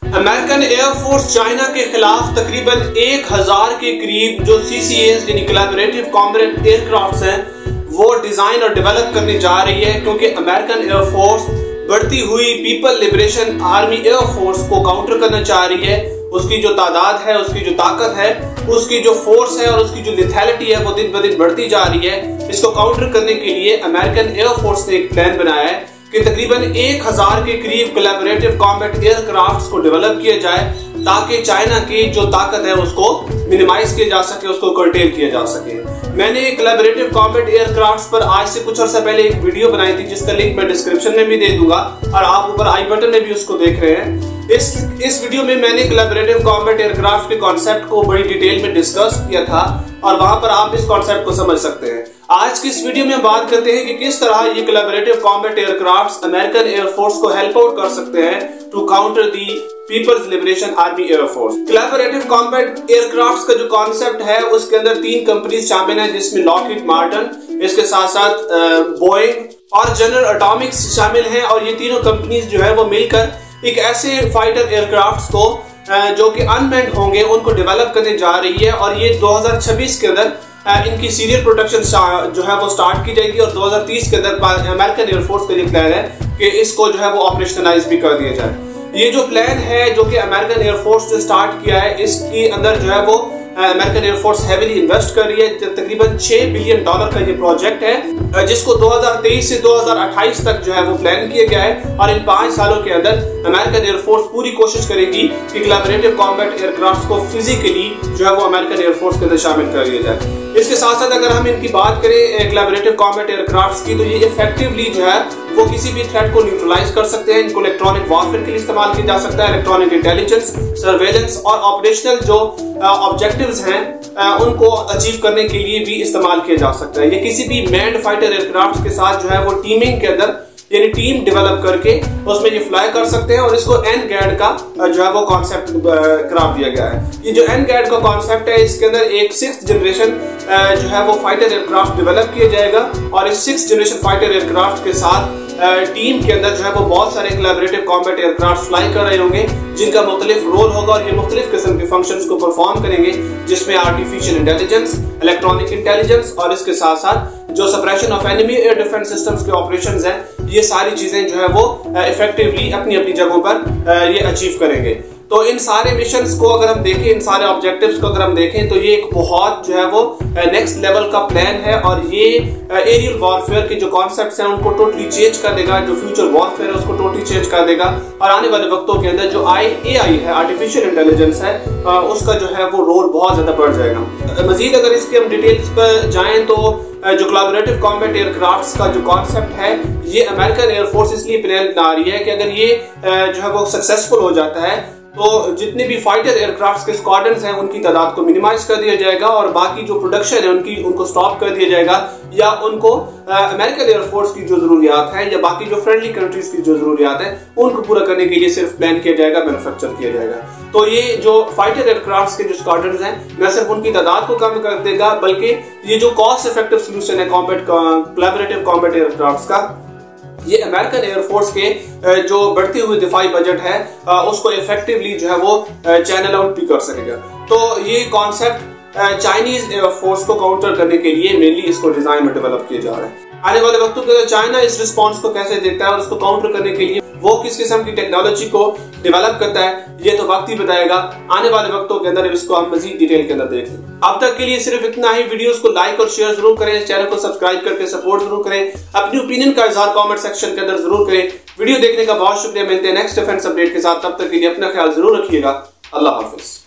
American air force China के खिलाफ तकरीबन 1000 के करीब जो CCAs यानी कोलैबोरेटिव कॉम्बैट एयरक्राफ्ट्स हैं वो डिजाइन और डेवलप करने जा रही है, क्योंकि अमेरिकन एयरफोर्स बढ़ती हुई पीपल लिबरेशन आर्मी एयरफोर्स को काउंटर करना चाह रही है। उसकी जो तादाद है, उसकी जो ताकत है, उसकी जो फोर्स है और उसकी जो लिथैलिटी है वो दिन ब दिन बढ़ती जा रही है। इसको काउंटर करने के लिए अमेरिकन एयरफोर्स ने एक प्लान बनाया है कि तकरीबन 1000 के करीब कोलैबोरेटिव कॉम्बैट एयरक्राफ्ट्स को डेवलप किया जाए ताकि चाइना की जो ताकत है उसको मिनिमाइज किया जा सके, उसको कर्टेल किया जा सके। मैंने कोलैबोरेटिव कॉम्बैट एयरक्राफ्ट्स पर आज से कुछ अर्सा पहले एक वीडियो बनाई थी जिसका लिंक मैं डिस्क्रिप्शन में भी दे दूंगा और आप ऊपर आई बटन में भी उसको देख रहे हैं। इस वीडियो में मैंने कोलैबोरेटिव कॉम्बैट एयरक्राफ्ट के कॉन्सेप्ट को बड़ी डिटेल में डिस्कस किया था और वहां पर आप इस कॉन्सेप्ट को समझ सकते हैं। आज की इस वीडियो में बात करते हैं कि किस तरह ये collaborative combat aircrafts American air force को हेल्प आउट कर सकते हैं to counter the people's liberation army air force. Collaborative combat aircrafts का जो कॉन्सेप्ट है उसके अंदर 3 कंपनीज शामिल हैं, जिसमें लॉकहीड मार्टिन, इसके साथ साथ बोइंग और जनरल एटॉमिक्स शामिल हैं। और ये तीनों कंपनीज जो है वो मिलकर एक ऐसे फाइटर एयरक्राफ्ट्स को जो कि अनमैन्ड होंगे उनको डेवलप करने जा रही है और ये 2026 के अंदर इनकी सीरियल प्रोडक्शन जो है वो स्टार्ट की जाएगी और 2030 के अंदर अमेरिकन एयरफोर्स का ये प्लान है कि इसको जो है वो ऑपरेशनलाइज भी कर दिया जाए। ये जो प्लान है जो कि अमेरिकन एयरफोर्स ने स्टार्ट किया है, इसके अंदर जो है वो अमेरिकन एयरफोर्स हेवीली इन्वेस्ट कर रही है। तकरीबन $6 बिलियन का ये प्रोजेक्ट है जिसको 2023 से 2028 तक जो है वो प्लान किया गया है और इन 5 सालों के अंदर अमेरिकन एयरफोर्स पूरी कोशिश करेगी कि कोलैबोरेटिव कॉम्बैट एयरक्राफ्ट्स को फिजिकली जो है वो अमेरिकन एयरफोर्स के अंदर शामिल कर दिया जाए। इसके साथ साथ अगर हम इनकी बात करें कोलैबोरेटिव कॉम्बैट एयरक्राफ्ट्स की, तो ये इफेक्टिवली जो है वो किसी भी थ्रेट को न्यूट्रलाइज कर सकते हैं। इनको इलेक्ट्रॉनिक वॉरफेयर के लिए इस्तेमाल किया जा सकता है, इलेक्ट्रॉनिक इंटेलिजेंस, सर्वेलेंस और ऑपरेशनल जो ऑब्जेक्टिव्स हैं उनको अचीव करने के लिए भी इस्तेमाल किया जा सकता है। ये किसी भी मैन्ड फाइटर एयरक्राफ्ट के साथ जो है वो टीमिंग के अंदर यानी टीम डेवलप करके उसमें ये फ्लाई कर सकते हैं और इसको NGAD का जो है वो कॉन्सेप्ट करार दिया गया है। ये जो NGAD का कॉन्सेप्ट है इसके अंदर एक 6th जनरेशन जो है वो फाइटर एयरक्राफ्ट डेवलप किया जाएगा और इस 6th जनरेशन फाइटर एयरक्राफ्ट के साथ टीम के अंदर जो है वो बहुत सारे कोलैबोरेटिव कॉम्बैट एयरक्राफ्ट फ्लाई कर रहे होंगे जिनका मुख्तलिफ रोल होगा और ये मुख्तलिफ किस्म के फंक्शंस को परफॉर्म करेंगे, जिसमें आर्टिफिशियल इंटेलिजेंस, इलेक्ट्रॉनिक इंटेलिजेंस और इसके साथ साथ जो suppression of enemy air defence systems के ऑपरेशंस हैं, ये सारी चीजें जो है वो इफेक्टिवली अपनी अपनी जगहों पर ये अचीव करेंगे। तो इन सारे मिशंस को अगर हम देखें, इन सारे ऑब्जेक्टिव्स को अगर हम देखें तो ये एक बहुत जो है वो नेक्स्ट लेवल का प्लान है और ये एरियल वॉरफेयर के जो कॉन्सेप्ट्स हैं उनको टोटली चेंज कर देगा। जो फ्यूचर वॉरफेयर है उसको टोटली चेंज कर देगा और आने वाले वक्तों के अंदर जो AI है, आर्टिफिशियल इंटेलिजेंस है, उसका जो है वो रोल बहुत ज्यादा बढ़ जाएगा। मजीद अगर इसके हम डिटेल्स पर जाएं तो जो कोलैबोरेटिव कॉम्बैट एयरक्राफ्ट्स का जो कॉन्सेप्ट है ये अमेरिकन एयरफोर्स इसलिए प्लान बना रही है कि अगर ये जो है वो सक्सेसफुल हो जाता है तो जितने भी फाइटर एयरक्राफ्ट्स के स्क्वाड्रन्स हैं उनकी तादाद को मिनिमाइज कर दिया जाएगा और बाकी जो प्रोडक्शन है उनको स्टॉप कर दिया जाएगा या उनको अमेरिकन एयरफोर्स की जो जरूरियात है या बाकी जो फ्रेंडली कंट्रीज की जो जरूरियात है उनको पूरा करने के लिए सिर्फ प्लान किया जाएगा, मैन्युफैक्चर किया जाएगा। तो ये जो फाइटर एयरक्राफ्ट्स के जो स्क्वाड्रन्स हैं न सिर्फ उनकी तादाद को कम कर देगा बल्कि ये जो कॉस्ट इफेक्टिव सोल्यूशन है कोलैबोरेटिव कॉम्बैट एयरक्राफ्ट्स का, ये अमेरिकन एयरफोर्स के जो बढ़ती हुई दिफाई बजट है उसको इफेक्टिवली जो है वो चैनल आउट भी कर सकेगा। तो ये कॉन्सेप्ट चाइनीज एयरफोर्स को काउंटर करने के लिए मेनली इसको डिजाइन और डेवलप किया जा रहा है। आने वाले वक्तों के अंदर चाइना इस रिस्पॉन्स को कैसे देखता है और उसको काउंटर करने के लिए वो किस किस्म की टेक्नोलॉजी को डेवलप करता है ये तो वक्त ही बताएगा। आने वाले वक्तों के अंदर इसको हम मजीद डिटेल के अंदर देख लें। अब तक के लिए सिर्फ इतना ही। वीडियोस को लाइक और शेयर जरूर करें, चैनल को सब्सक्राइब करके सपोर्ट जरूर करें, अपनी ओपिनियन का इजहार कमेंट सेक्शन के अंदर जरूर करें। वीडियो देखने का बहुत शुक्रिया। मिलते हैं नेक्स्ट डिफेंस अपडेट के साथ, तब तक के लिए अपना ख्याल जरूर रखिएगा। अल्लाह हाफिज।